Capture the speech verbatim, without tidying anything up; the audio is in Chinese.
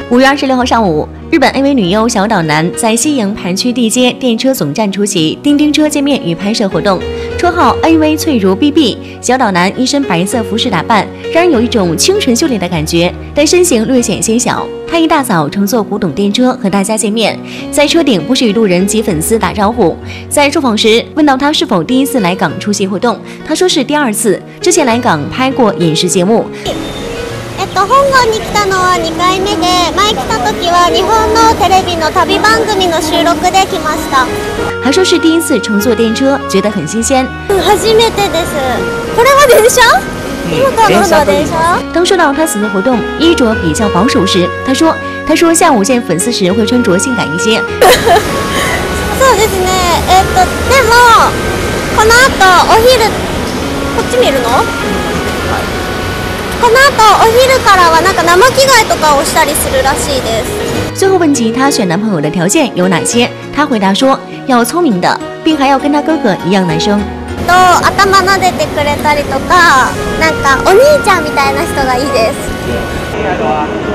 五月二十六号上午，日本 A V 女优小岛南在西营盘区地街电车总站出席叮叮车见面与拍摄活动。绰号 A V 翠如 B B， 小岛南一身白色服饰打扮，让人有一种清纯秀丽的感觉，但身形略显纤小。她一大早乘坐古董电车和大家见面，在车顶不时与路人及粉丝打招呼。在受访时问到她是否第一次来港出席活动，她说是第二次，之前来港拍过影视节目。 えっと、香港に来たのはにかいめで、前来た時は日本のテレビの旅番組の収録で来ました。 还说是第一次乘坐电车，觉得很新鲜。 初めてです。これは電車？今から乗るのは電車？ 当说到他此次活动衣着比较保守时，他说：“他说下午见粉丝时会穿着性感一些。” そうですね。えっとでもこの後お昼こっち見るの？この後お昼からはなんか生着替えとかをしたりするらしいです。 最后问及她选男朋友的条件有哪些，她回答说要聪明的，并还要跟她哥哥一样男生。 と頭撫でてくれたりとか、なんかお兄ちゃんみたいな人がいいです。